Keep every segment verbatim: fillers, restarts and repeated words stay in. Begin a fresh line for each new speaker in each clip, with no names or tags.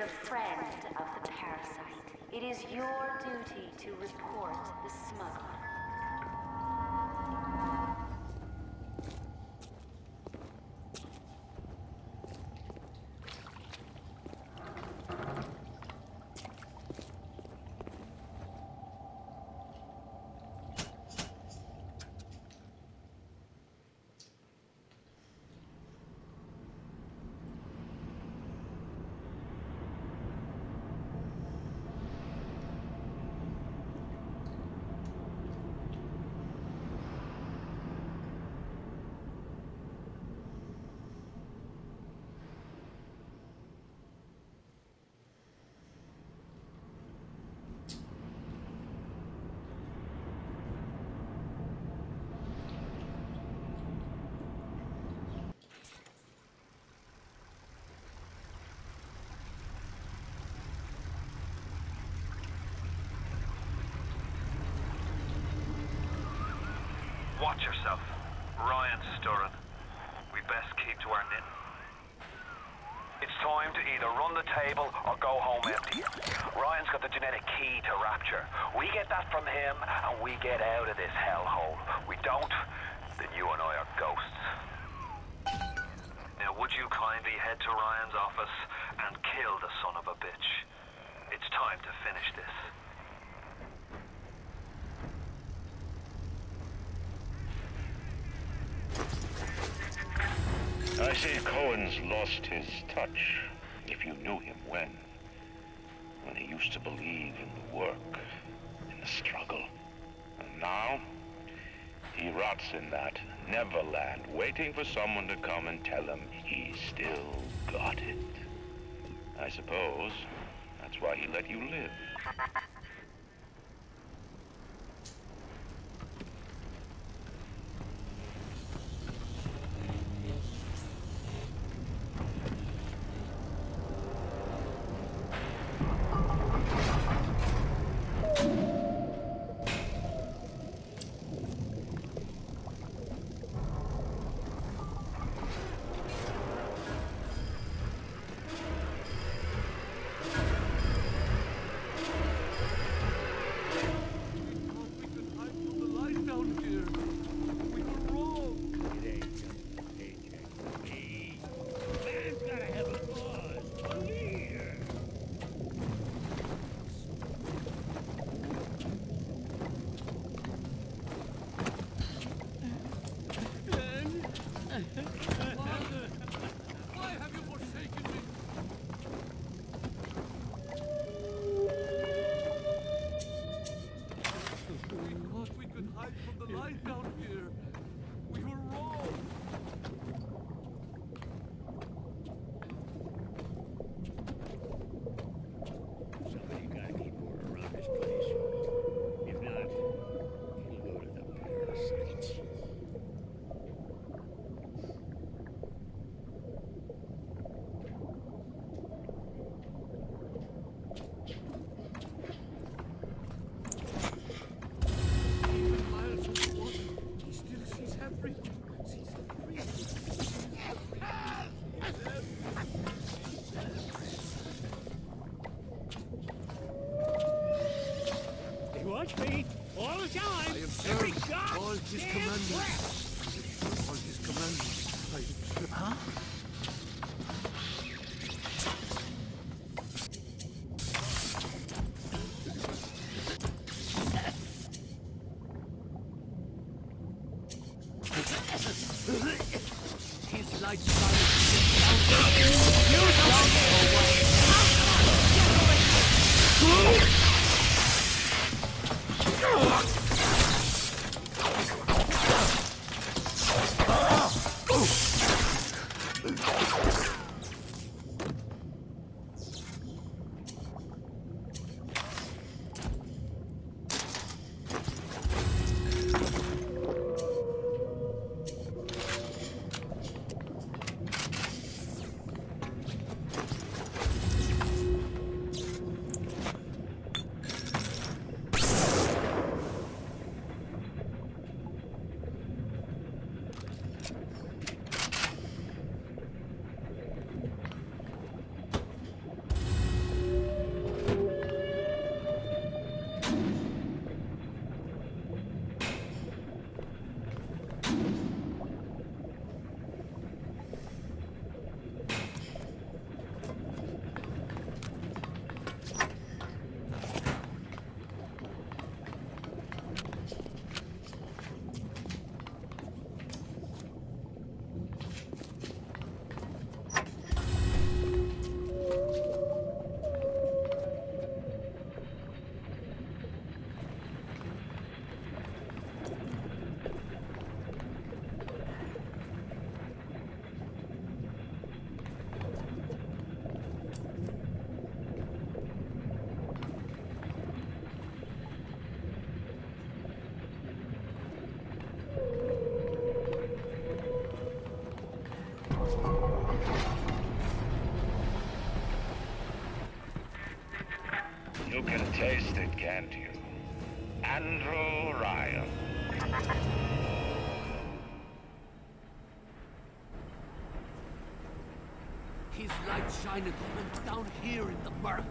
friend of the parasite. It is your duty to report the smuggler.
Watch yourself. Ryan's stirring. We best keep to our knitting. It's time to either run the table or go home empty. Ryan's got the genetic key to Rapture. We get that from him and we get out of this hellhole. We don't, then you and I are ghosts. Now would you kindly head to Ryan's office and kill the son of a bitch? It's time to finish this.
I say Cohen's lost his touch, if you knew him when. When he used to believe in the work, in the struggle. And now, he rots in that Neverland, waiting for someone to come and tell him he still got it. I suppose that's why he let you live.
Me all the time.
I am
Every
serving all his commandments. All his commandments. I am serving. Huh? His light
it, can't you? Andrew Ryan.
His light shineth even down here in the murk.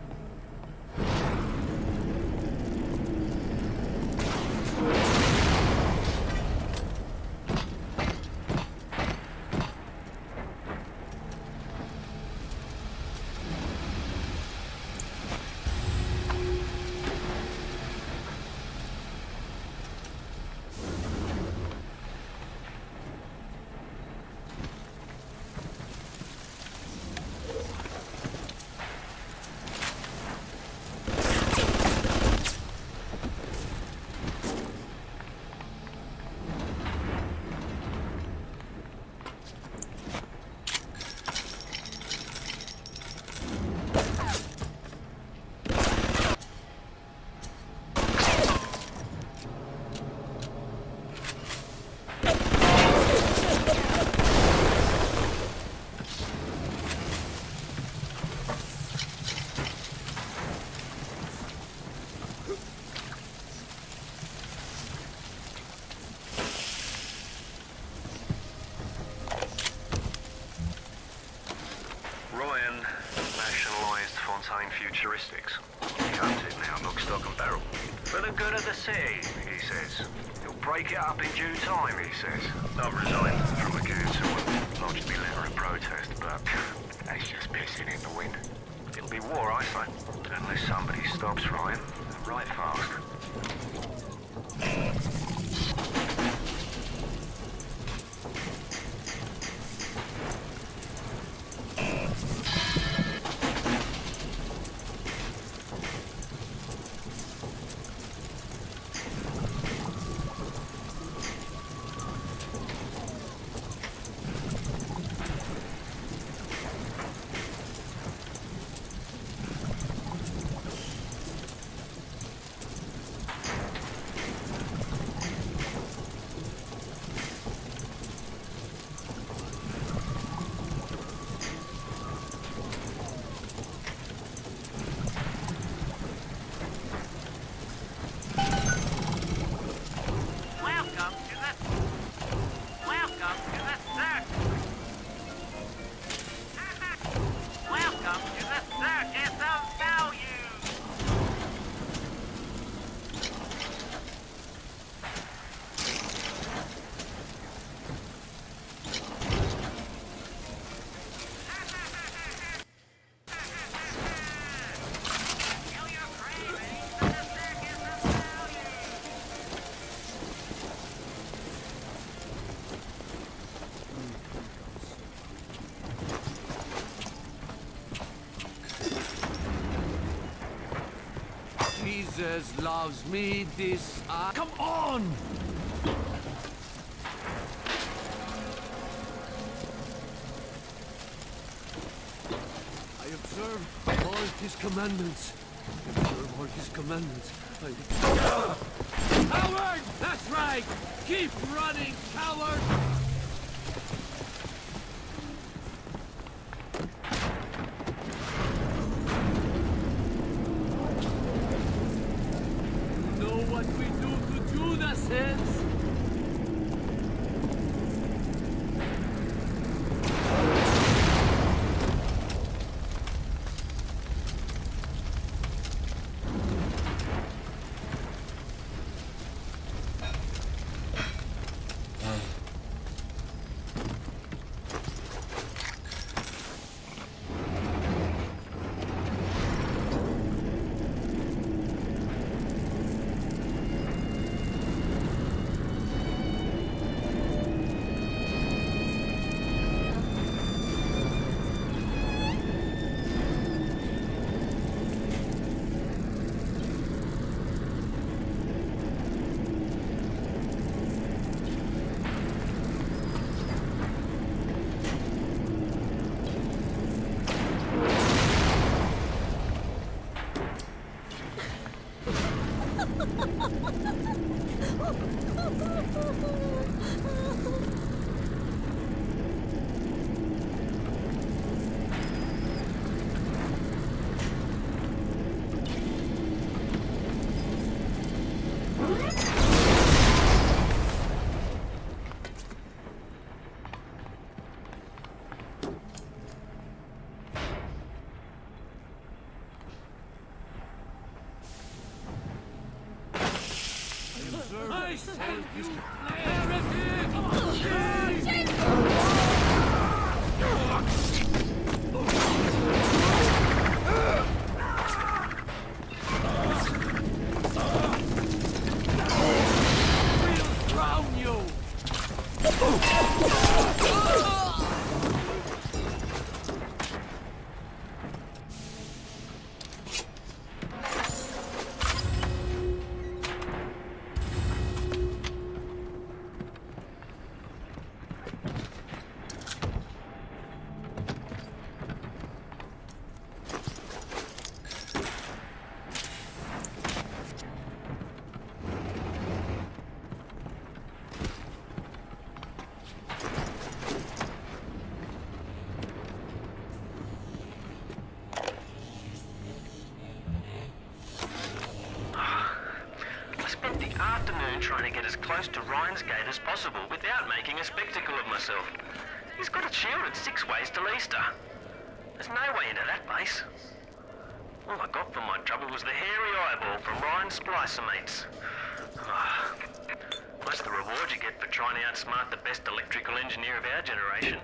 Futuristics. He owns it now, lock, stock and barrel. For the good of the city, he says. He'll break it up in due time, he says. I've resigned from the council and lodged me letter of protest, but that's just pissing in the wind. It'll be war, I say, unless somebody stops Ryan, and right fast.
Jesus loves me, this I... Come on! I observe all his commandments. I observe all his commandments. I... Coward! That's right! Keep running, coward! I said you heretic! Come We'll drown you!
Trying to get as close to Ryan's gate as possible without making a spectacle of myself. He's got it shielded six ways till Easter. There's no way into that base. All I got for my trouble was the hairy eyeball from Ryan's splicer mates. Oh, that's the reward you get for trying to outsmart the best electrical engineer of our generation.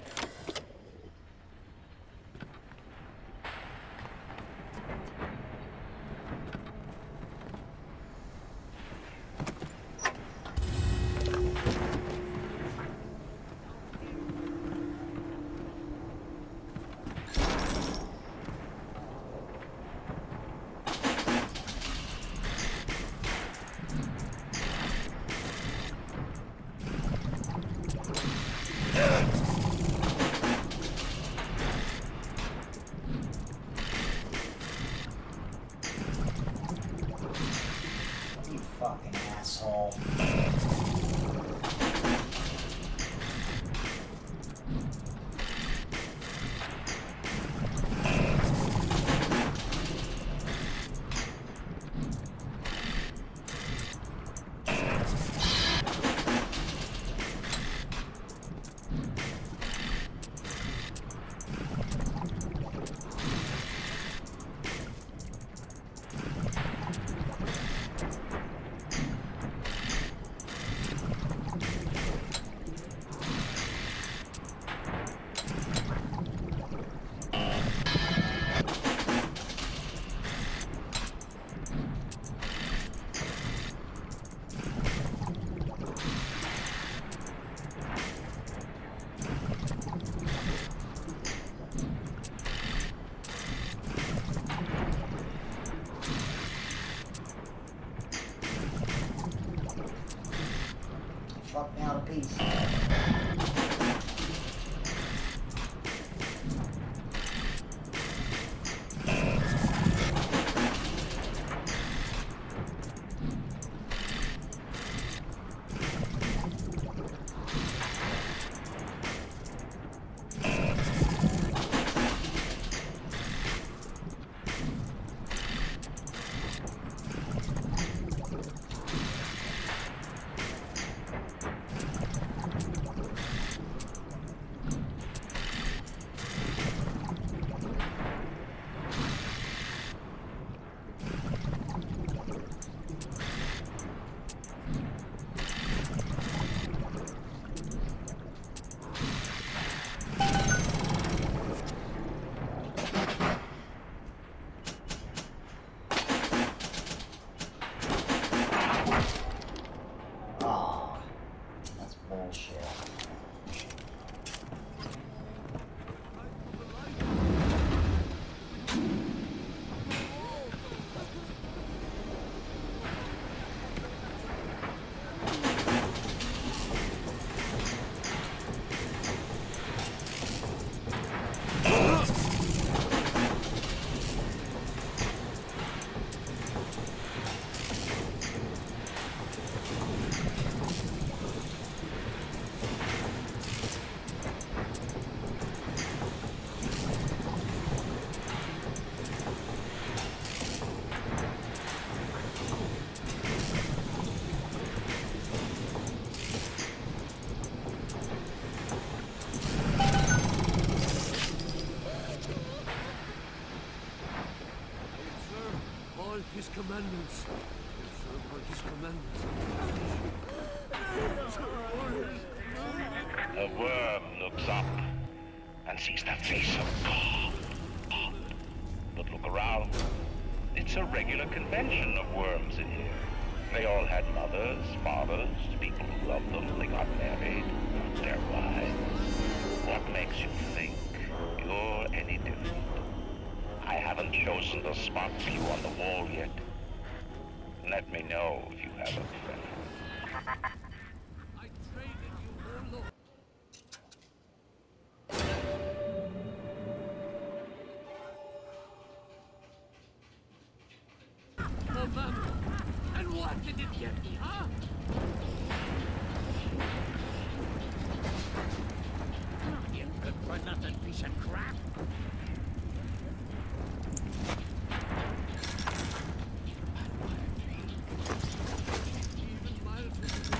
Fucking asshole. Fuck me out of peace.
His commandments. serve all his commandments.
The worm looks up and sees the face of God. But look around. It's a regular convention of worms in here. They all had mothers, fathers, people who loved them. They got married, their wives. What makes you think you're any different? I haven't chosen the spot for you on the wall yet. Let me know if you have a preference.
I traded you all over. Oh, Mama. And what did it get me, huh?
You good for nothing piece of crap.
Even miles away.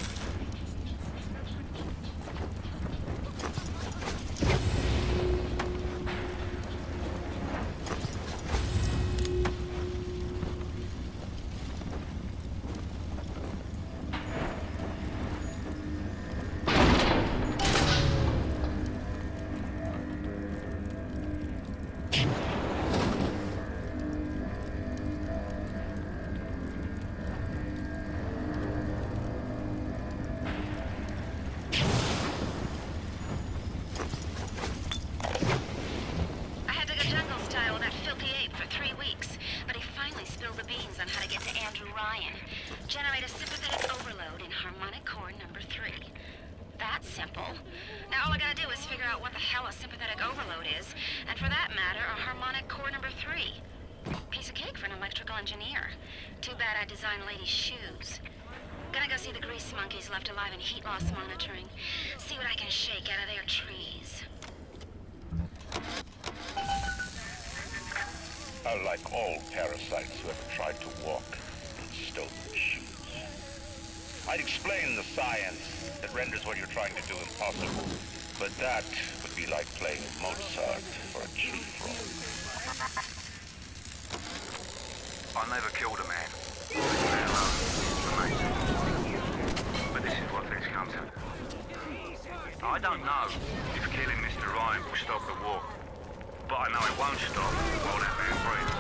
I had to go jungle style with that filthy ape for three weeks, but he finally spilled the beans on how to get to Andrew Ryan. Generate a sympathetic overload in harmonic core number three. That's simple. Now all I gotta do is figure out what the hell a sympathetic overload is, and for that matter, a harmonic core number three. Piece of cake for an electrical engineer. Too bad I designed ladies' shoes. Gonna go see the grease monkeys left alive in heat loss monitoring. See what I can shake out of their trees.
Like all parasites who ever tried to walk in stolen shoes. I'd explain the science that renders what you're trying to do impossible, but that would be like playing Mozart for a cheap roll.
I never killed a man. But this is what this comes to. I don't know if killing Mister Ryan will stop the war, but I know it won't stop all that man breathes.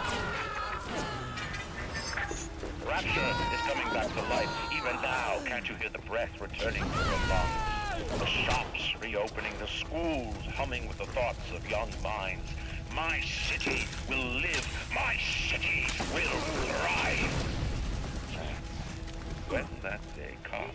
Rapture is coming back to life. Even now, can't you hear the breath returning to your lungs? The shops reopening, the schools humming with the thoughts of young minds. My city will live. My city will thrive. When that day comes,